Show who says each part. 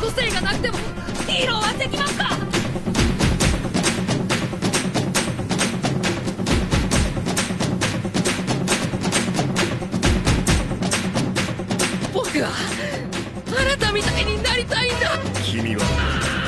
Speaker 1: 個性がなくてもヒーローはできますか？僕はあなたみたいになりたいんだ。
Speaker 2: 君は